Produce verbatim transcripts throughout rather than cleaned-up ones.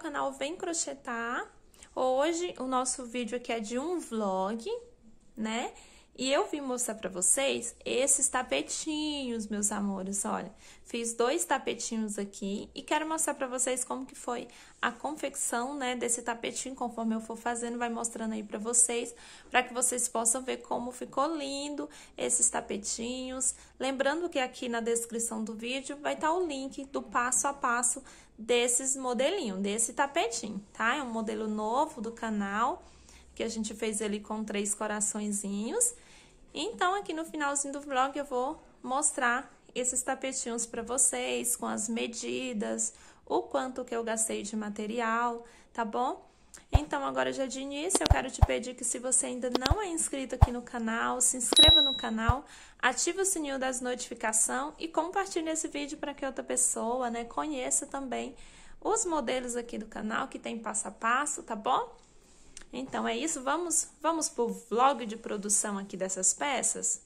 canal Vem Crochetar. Hoje o nosso vídeo aqui é de um vlog, né? E eu vim mostrar pra vocês esses tapetinhos, meus amores, olha. Fiz dois tapetinhos aqui e quero mostrar pra vocês como que foi a confecção, né, desse tapetinho. Conforme eu for fazendo, vai mostrando aí pra vocês, pra que vocês possam ver como ficou lindo esses tapetinhos. Lembrando que aqui na descrição do vídeo vai estar o link do passo a passo desses modelinhos, desse tapetinho, tá? É um modelo novo do canal, que a gente fez ele com três coraçõezinhos. Então, aqui no finalzinho do vlog, eu vou mostrar esses tapetinhos pra vocês, com as medidas, o quanto que eu gastei de material, tá bom? Então, agora já de início, eu quero te pedir que se você ainda não é inscrito aqui no canal, se inscreva no canal, ative o sininho das notificações e compartilhe esse vídeo para que outra pessoa, né, conheça também os modelos aqui do canal, que tem passo a passo, tá bom? Então, é isso, vamos, vamos pro vlog de produção aqui dessas peças?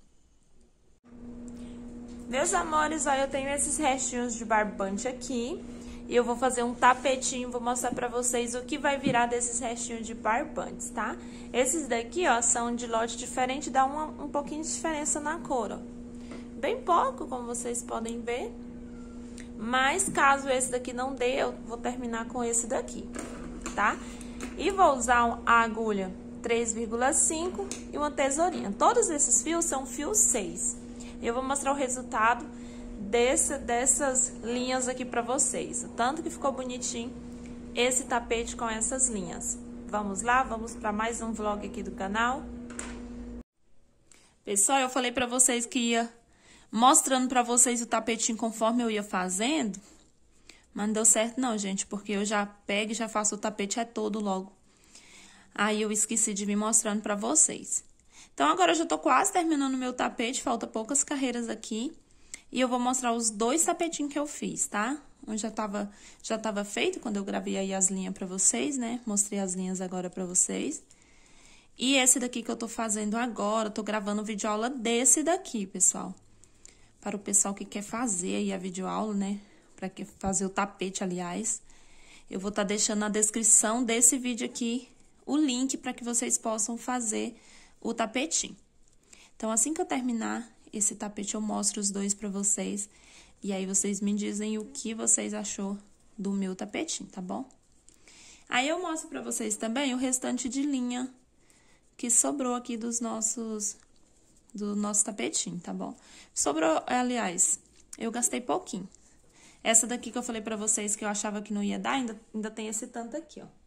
Meus amores, olha, eu tenho esses restinhos de barbante aqui, e eu vou fazer um tapetinho, vou mostrar pra vocês o que vai virar desses restinhos de barbantes, tá? Esses daqui, ó, são de lote diferente, dá uma, um pouquinho de diferença na cor, ó. Bem pouco, como vocês podem ver, mas caso esse daqui não dê, eu vou terminar com esse daqui, tá? E vou usar a agulha três vírgula cinco e uma tesourinha. Todos esses fios são fios seis. Eu vou mostrar o resultado desse, dessas linhas aqui pra vocês. O tanto que ficou bonitinho esse tapete com essas linhas. Vamos lá, vamos pra mais um vlog aqui do canal. Pessoal, eu falei pra vocês que ia mostrando pra vocês o tapetinho conforme eu ia fazendo. Mas não deu certo não, gente, porque eu já pego e já faço o tapete é todo logo. Aí eu esqueci de vir mostrando pra vocês. Então, agora eu já tô quase terminando o meu tapete, falta poucas carreiras aqui. E eu vou mostrar os dois tapetinhos que eu fiz, tá? Um já tava, já tava feito quando eu gravei aí as linhas pra vocês, né? Mostrei as linhas agora pra vocês. E esse daqui que eu tô fazendo agora, eu tô gravando videoaula desse daqui, pessoal. Para o pessoal que quer fazer aí a videoaula, né? Para que fazer o tapete, aliás, eu vou estar tá deixando na descrição desse vídeo aqui o link para que vocês possam fazer o tapetinho. Então, assim que eu terminar esse tapete, eu mostro os dois para vocês. E aí, vocês me dizem o que vocês achou do meu tapetinho, tá bom? Aí, eu mostro para vocês também o restante de linha que sobrou aqui dos nossos, do nosso tapetinho, tá bom? Sobrou, aliás, eu gastei pouquinho. Essa daqui que eu falei pra vocês que eu achava que não ia dar, ainda, ainda tem esse tanto aqui, ó.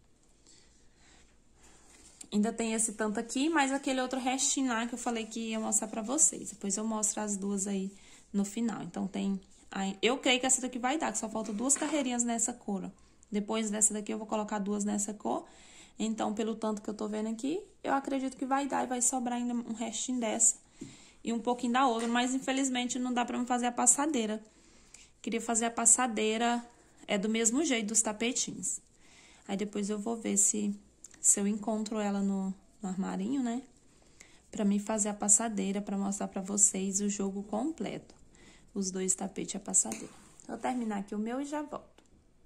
Ainda tem esse tanto aqui, mas aquele outro restinho lá que eu falei que ia mostrar pra vocês. Depois eu mostro as duas aí no final. Então, tem... Eu creio que essa daqui vai dar, que só faltam duas carreirinhas nessa cor, ó. Depois dessa daqui eu vou colocar duas nessa cor. Então, pelo tanto que eu tô vendo aqui, eu acredito que vai dar e vai sobrar ainda um restinho dessa e um pouquinho da outra. Mas, infelizmente, não dá pra me fazer a passadeira. Queria fazer a passadeira, é do mesmo jeito dos tapetinhos. Aí, depois eu vou ver se, se eu encontro ela no, no armarinho, né? Pra mim fazer a passadeira, pra mostrar pra vocês o jogo completo. Os dois tapetes e a passadeira. Vou terminar aqui o meu e já volto.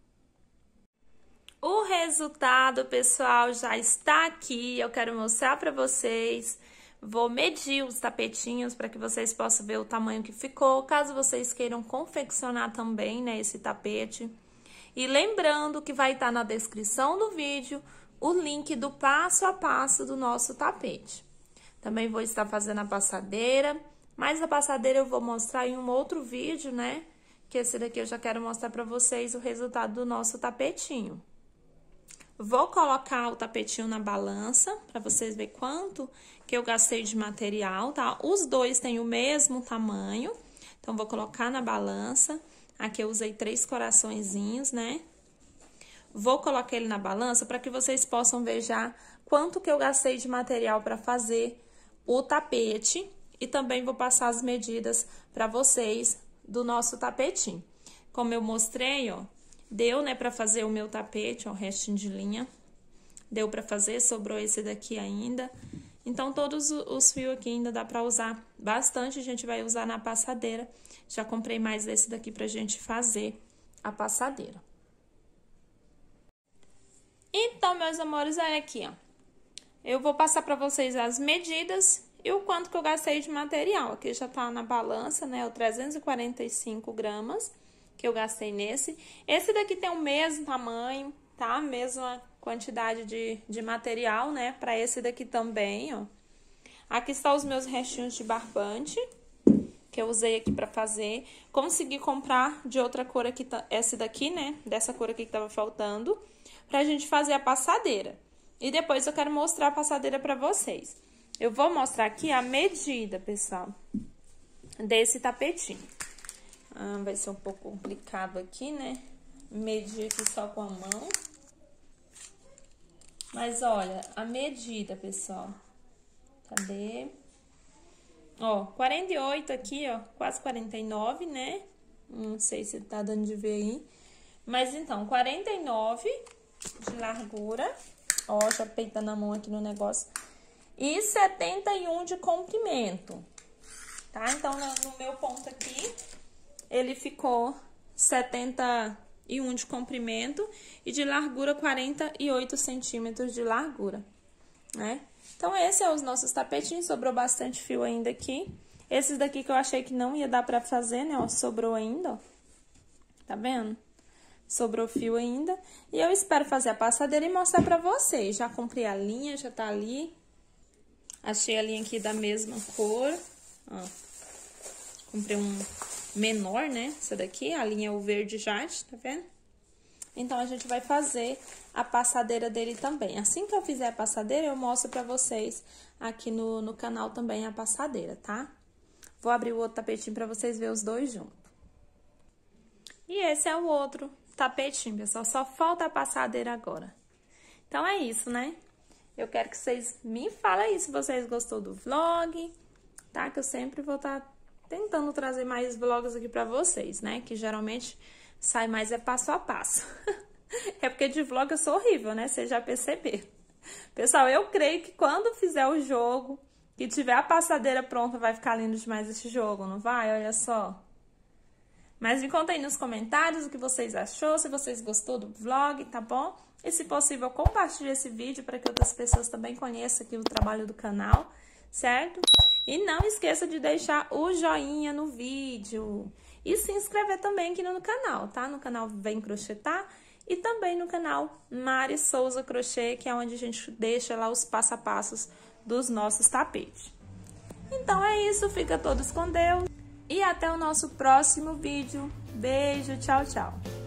O resultado, pessoal, já está aqui. Eu quero mostrar pra vocês. Vou medir os tapetinhos para que vocês possam ver o tamanho que ficou, caso vocês queiram confeccionar também, né, esse tapete. E lembrando que vai estar na descrição do vídeo o link do passo a passo do nosso tapete. Também vou estar fazendo a passadeira, mas a passadeira eu vou mostrar em um outro vídeo, né, que esse daqui eu já quero mostrar para vocês o resultado do nosso tapetinho. Vou colocar o tapetinho na balança, pra vocês verem quanto que eu gastei de material, tá? Os dois têm o mesmo tamanho, então, vou colocar na balança. Aqui eu usei três coraçõezinhos, né? Vou colocar ele na balança pra que vocês possam ver já quanto que eu gastei de material pra fazer o tapete. E também vou passar as medidas pra vocês do nosso tapetinho. Como eu mostrei, ó. Deu, né, pra fazer o meu tapete, ó, o restinho de linha. Deu pra fazer, sobrou esse daqui ainda. Então, todos os fios aqui ainda dá pra usar bastante, a gente vai usar na passadeira. Já comprei mais desse daqui pra gente fazer a passadeira. Então, meus amores, é aqui, ó. Eu vou passar pra vocês as medidas e o quanto que eu gastei de material. Aqui já tá na balança, né? O trezentos e quarenta e cinco gramas que eu gastei nesse. Esse daqui tem o mesmo tamanho, tá? Mesma quantidade de, de material, né? Pra esse daqui também, ó. Aqui estão os meus restinhos de barbante, que eu usei aqui pra fazer. Consegui comprar de outra cor aqui, essa daqui, né? Dessa cor aqui que tava faltando, pra gente fazer a passadeira. E depois eu quero mostrar a passadeira pra vocês. Eu vou mostrar aqui a medida, pessoal, desse tapetinho. Ah, vai ser um pouco complicado aqui, né? Medir aqui só com a mão. Mas, olha, a medida, pessoal. Cadê? Ó, quarenta e oito aqui, ó, quase quarenta e nove, né? Não sei se tá dando de ver aí. Mas, então, quarenta e nove de largura. Ó, já peitando a mão aqui no negócio. E setenta e um de comprimento, tá? Então, no meu ponto aqui, ele ficou setenta e um de comprimento e de largura quarenta e oito centímetros de largura, né? Então, esse é os nossos tapetinhos. Sobrou bastante fio ainda aqui. Esses daqui que eu achei que não ia dar pra fazer, né? Ó, sobrou ainda, ó. Tá vendo? Sobrou fio ainda. E eu espero fazer a passadeira e mostrar pra vocês. Já comprei a linha, já tá ali. Achei a linha aqui da mesma cor. Ó. Comprei um menor, né? Essa daqui, a linha é o verde jade, tá vendo? Então, a gente vai fazer a passadeira dele também. Assim que eu fizer a passadeira, eu mostro pra vocês aqui no, no canal também a passadeira, tá? Vou abrir o outro tapetinho pra vocês verem os dois juntos. E esse é o outro tapetinho, pessoal. Só falta a passadeira agora. Então, é isso, né? Eu quero que vocês me falem aí se vocês gostou do vlog, tá? Que eu sempre vou estar tentando trazer mais vlogs aqui pra vocês, né? Que geralmente sai mais é passo a passo. É porque de vlog eu sou horrível, né? Vocês já perceberam. Pessoal, eu creio que quando fizer o jogo, que tiver a passadeira pronta, vai ficar lindo demais esse jogo, não vai? Olha só. Mas me conta aí nos comentários o que vocês achou, se vocês gostou do vlog, tá bom? E se possível, compartilhe esse vídeo para que outras pessoas também conheçam aqui o trabalho do canal, certo? E não esqueça de deixar o joinha no vídeo. E se inscrever também aqui no canal, tá? No canal Vem Crochetar e também no canal Mari Souza Crochê, que é onde a gente deixa lá os passo a passos dos nossos tapetes. Então é isso, fica todos com Deus. E até o nosso próximo vídeo. Beijo, tchau, tchau.